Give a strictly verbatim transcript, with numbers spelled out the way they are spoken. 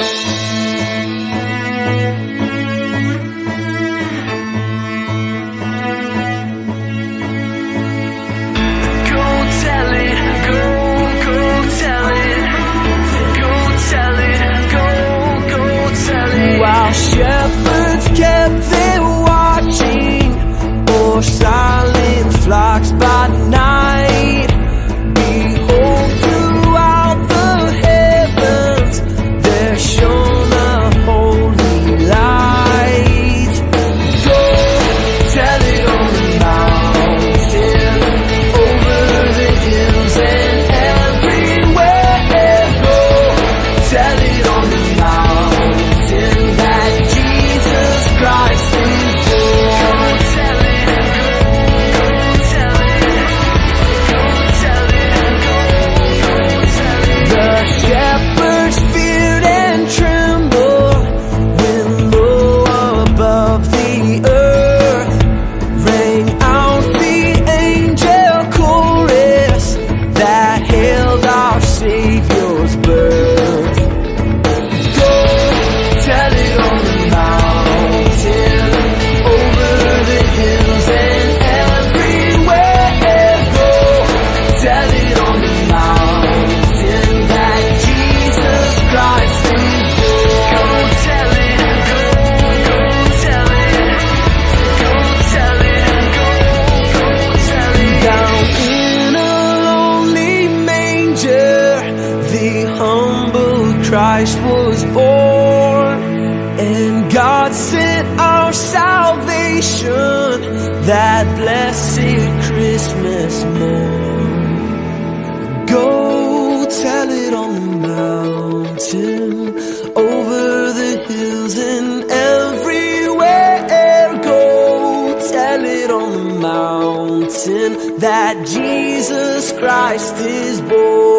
Shepherds kept them watching, or silent flocks by night. Behold, throughout the heavens there shone a holy light. Go tell it on the mountain, over the hills and everywhere. Go tell it on the mountain that Jesus Christ is born. Go tell it, go, go tell it, go tell it, go, go tell it. The shepherds feared and trembled when low above the earth rang out the angel chorus that hailed our Savior's birth. Go tell it on the mountain, over the hills and everywhere. Go tell it on the mountain that Jesus Christ is born. Go tell it, go, go tell it, go tell it, go, go tell it. Down in a lonely manger, the humble Christ was born, and God sent our salvation that blessed Christmas morn. Go tell it on the mountain, over the hills and everywhere. Go tell it on the mountain that Jesus Christ is born.